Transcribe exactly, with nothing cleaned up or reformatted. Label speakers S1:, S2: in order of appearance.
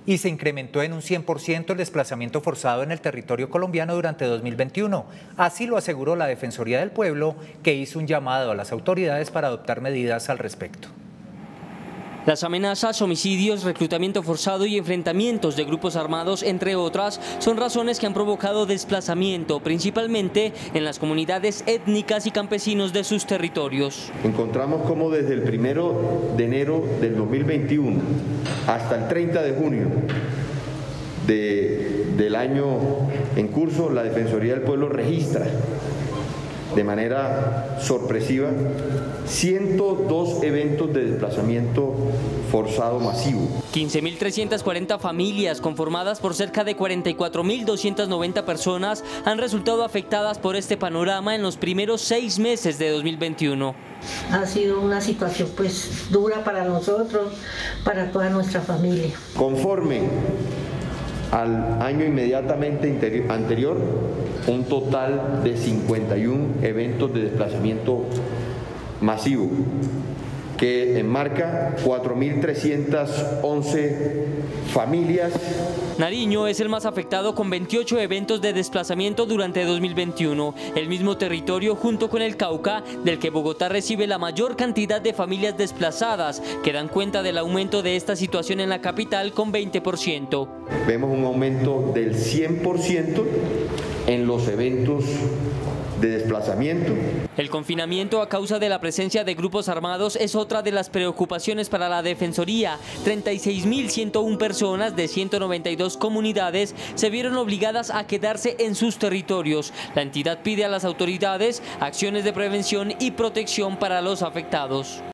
S1: y se incrementó en un cien por ciento el desplazamiento forzado en el territorio colombiano durante dos mil veintiuno. Así lo aseguró la Defensoría del Pueblo, que hizo un llamado a las autoridades para adoptar medidas al respecto.
S2: Las amenazas, homicidios, reclutamiento forzado y enfrentamientos de grupos armados, entre otras, son razones que han provocado desplazamiento, principalmente en las comunidades étnicas y campesinos de sus territorios.
S3: Encontramos como desde el primero de enero del dos mil veintiuno hasta el treinta de junio de, del año en curso, la Defensoría del Pueblo registra de manera sorpresiva ciento dos eventos de desplazamiento forzado masivo.
S2: quince mil trescientas cuarenta familias conformadas por cerca de cuarenta y cuatro mil doscientas noventa personas han resultado afectadas por este panorama en los primeros seis meses de dos mil veintiuno.
S4: Ha sido una situación pues dura para nosotros, para toda nuestra familia.
S3: Conforme al año inmediatamente anterior, un total de cincuenta y uno eventos de desplazamiento masivo, que enmarca cuatro mil trescientas once familias.
S2: Nariño es el más afectado con veintiocho eventos de desplazamiento durante dos mil veintiuno, el mismo territorio junto con el Cauca, del que Bogotá recibe la mayor cantidad de familias desplazadas, que dan cuenta del aumento de esta situación en la capital con veinte por ciento.
S3: Vemos un aumento del cien por ciento en los eventos de desplazamiento.
S2: El confinamiento a causa de la presencia de grupos armados es otra de las preocupaciones para la Defensoría. treinta y seis mil ciento uno personas de ciento noventa y dos comunidades se vieron obligadas a quedarse en sus territorios. La entidad pide a las autoridades acciones de prevención y protección para los afectados.